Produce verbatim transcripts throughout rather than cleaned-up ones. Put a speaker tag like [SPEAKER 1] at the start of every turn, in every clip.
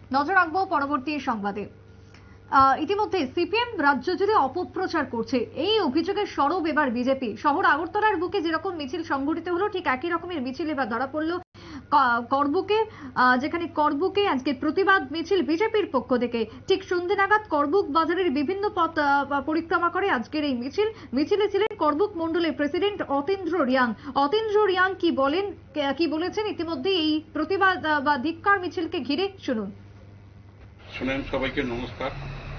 [SPEAKER 1] নজর রাখবো পরবর্তী সংবাদে। ইতিমধ্যে সিপিএম রাজ্য জুড়ে অপপ্রচার করছে, এই অভিযোগের সরব এবার বিজেপি। শহর আগরতলার বুকে যেরকম মিছিল সংঘটিত হলো, ঠিক একই রকমের মিছিল এবার ধরা পড়লো করবুকে, যেখানে করবুকে আজকে প্রতিবাদ মিছিল বিজেপির পক্ষ থেকে। ঠিক সন্ধ্যে নাগাদ করবুক বাজারের বিভিন্ন পথ পরিক্রমা করে আজকের এই মিছিল। মিছিলে ছিলেন করবুক মন্ডলের প্রেসিডেন্ট অতীন্দ্র রিয়াং। অতীন্দ্র রিয়াং কি বলেন, কি বলেছেন ইতিমধ্যে এই প্রতিবাদ বা ধিক্কার মিছিলকে ঘিরে শুনুন।
[SPEAKER 2] শুনেন, সবাইকে নমস্কার।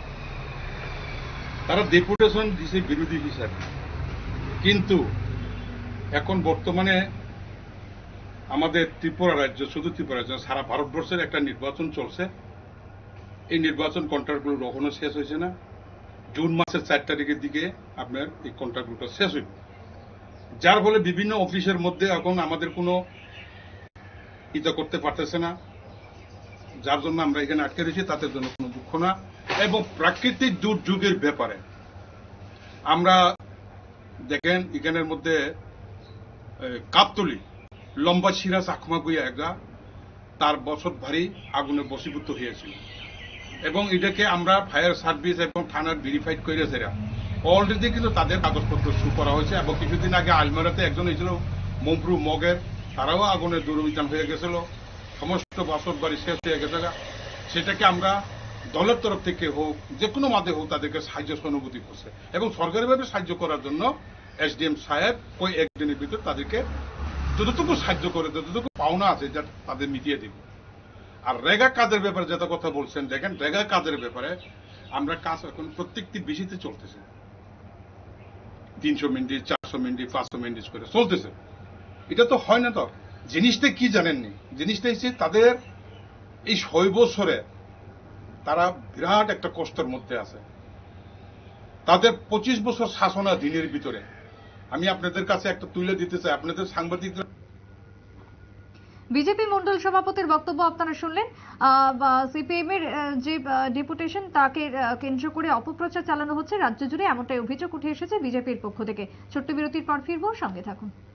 [SPEAKER 2] তারা ডেপুটেশন দিছে বিরোধী হিসাবে, কিন্তু এখন বর্তমানে আমাদের ত্রিপুরা রাজ্য, শুধু ত্রিপুরা রাজ্য, সারা ভারতবর্ষের একটা নির্বাচন চলছে। এই নির্বাচন কন্ট্রাক্টগুলো কখনো শেষ হয়েছে না। জুন মাসের চার তারিখের দিকে আপনার এই কন্ট্রাক্টগুলো শেষ হইব, যার ফলে বিভিন্ন অফিসের মধ্যে এখন আমাদের কোনো ইতা করতে পারতেছে না, যার জন্য আমরা এখানে আটকে রয়েছি। তাদের জন্য কোনো দুঃখ না। এবং প্রাকৃতিক দুর্যোগের ব্যাপারে আমরা দেখেন, এখানের মধ্যে কাপতলি লম্বা শিরা চাকমা বইয়া একটা তার বছর ভারী আগুনে বসীভূত হয়েছিল, এবং এটাকে আমরা ফায়ার সার্ভিস এবং থানার ভেরিফাইড করে সেরা অলরেডি কিন্তু তাদের কাগজপত্র শু করা হয়েছে। এবং কিছুদিন আগে আলমারাতে একজন হয়েছিল মমপ্রু মগের, তারাও আগুনে দুর্বিধান হয়ে গেছিল, সমস্ত বছর বাড়ি শেষ হয়ে গেছে। সেটাকে আমরা দলের তরফ থেকে হোক, যে কোনো মাধ্যমে হোক, তাদেরকে সাহায্য সহানুভূতি করছে, এবং সরকারিভাবে সাহায্য করার জন্য এসডিএম সাহেব ওই একদিনের ভিতর তাদেরকে যতটুকু সাহায্য করে, যতটুকু পাওনা আছে যা তাদের মিটিয়ে দিব। আর রেগা কাজের ব্যাপারে যেটা কথা বলছেন, দেখেন রেগা কাজের ব্যাপারে আমরা কাজ এখন প্রত্যেকটি বেশিতে চলতেছে, তিনশো মিনিট, চারশো মিনিট, পাঁচশো মিনিট করে চলতেছে। এটা তো হয় না। তো জিনিসটা কি জানেননি, জিনিসটা হচ্ছে তাদের এই ছয় বছরে তারা বিরাট একটা কষ্টের মধ্যে আছে। তাদের পঁচিশ বছর শাসনাধীনের ভিতরে আমি আপনাদের কাছে একটা তুলে দিতে চাই, আপনাদের সাংবাদিকরা।
[SPEAKER 1] বিজেপি মন্ডল সভাপতির বক্তব্য আপনারা শুনলেন। সিপিএম এর যে ডেপুটেশন, তাকে কেন্দ্র করে অপপ্রচার চালানো হচ্ছে রাজ্য জুড়ে, এমনটাই অভিযোগ উঠে এসেছে বিজেপির পক্ষ থেকে। ছোট্ট বিরতির পর ফিরবো, সঙ্গে থাকুন।